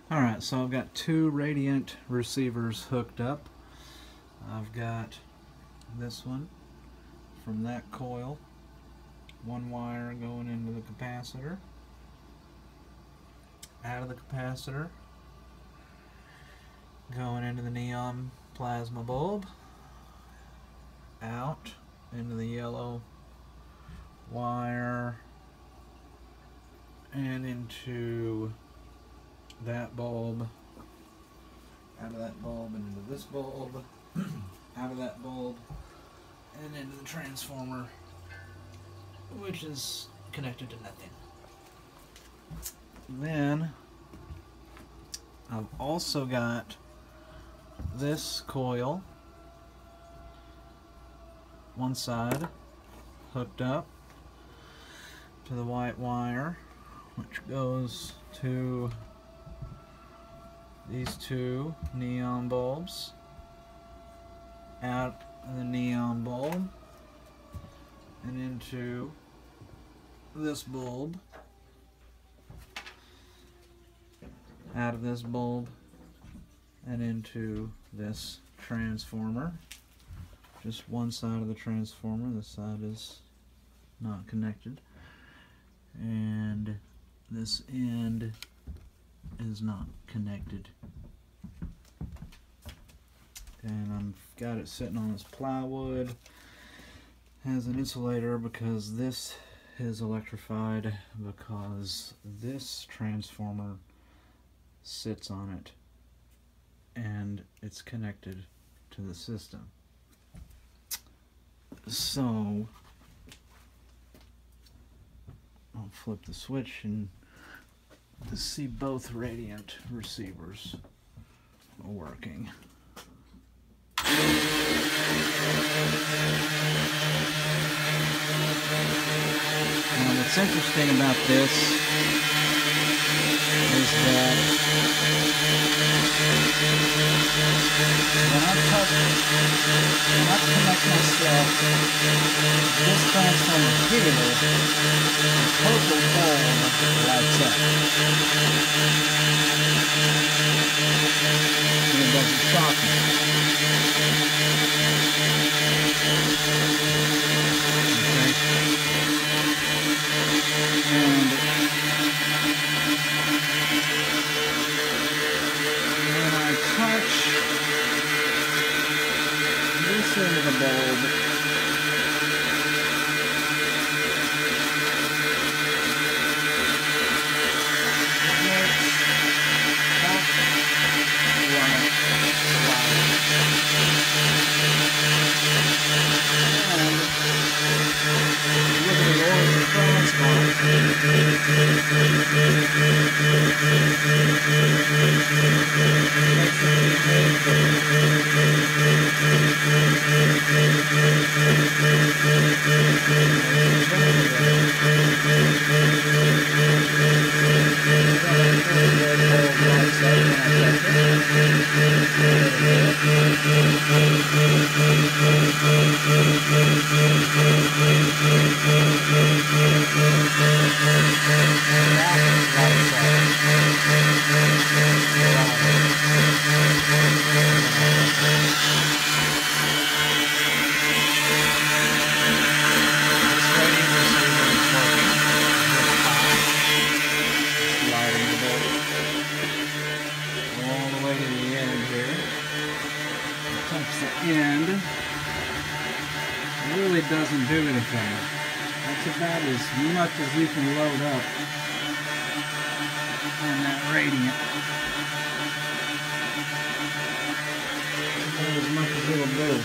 Alright, so I've got two Radiant receivers hooked up. I've got this one from that coil, one wire going into the capacitor, out of the capacitor, going into the neon plasma bulb, out into the yellow wire, and into that bulb, out of that bulb and into this bulb, out of that bulb and into the transformer, which is connected to nothing. Then I've also got this coil, one side hooked up to the white wire, which goes to these two neon bulbs, out of the neon bulb and into this bulb, out of this bulb and into this transformer. Just one side of the transformer, this side is not connected, and this end is not connected. And I've got it sitting on this plywood as an insulator because this is electrified, because this transformer sits on it and it's connected to the system. So I'll flip the switch and see both Radiant receivers working. Now what's interesting about this is that when I connect myself this transformer here, the purple bulb lights up. And it doesn't shock me. And when I touch this end of the bulb, end really doesn't do anything. That's about as much as you can load up on that Radiant. About as much as it'll do.